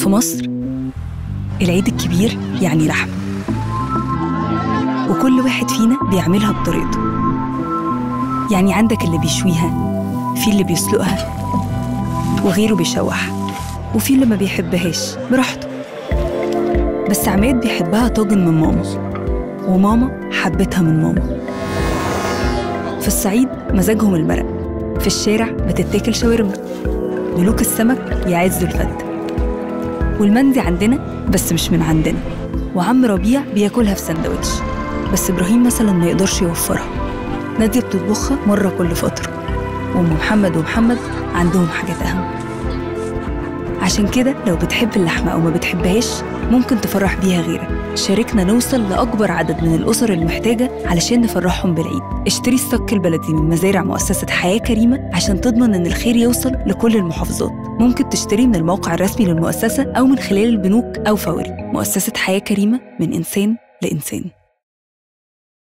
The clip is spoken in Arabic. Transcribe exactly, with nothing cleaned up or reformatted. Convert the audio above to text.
في مصر العيد الكبير يعني لحمة، وكل واحد فينا بيعملها بطريقته. يعني عندك اللي بيشويها، في اللي بيسلقها، وغيره بيشوحها، وفي اللي ما بيحبهاش براحته. بس عماد بيحبها طاجن من ماما، وماما حبتها من ماما. في الصعيد مزاجهم المرق، في الشارع بتتاكل شاورما، ملوك السمك يعزوا الفتة. والمندي عندنا بس مش من عندنا، وعم ربيع بياكلها في سندوتش، بس إبراهيم مثلا ما يقدرش يوفرها. نادية بتطبخها مرة كل فترة، وأم محمد ومحمد عندهم حاجات أهم. عشان كده لو بتحب اللحمة أو ما بتحبهاش ممكن تفرح بيها غيرك. شاركنا نوصل لأكبر عدد من الأسر المحتاجة علشان نفرحهم بالعيد. اشتري الصك البلدي من مزارع مؤسسة حياة كريمة عشان تضمن إن الخير يوصل لكل المحافظات. ممكن تشتري من الموقع الرسمي للمؤسسة أو من خلال البنوك أو فوري. مؤسسة حياة كريمة، من إنسان لإنسان.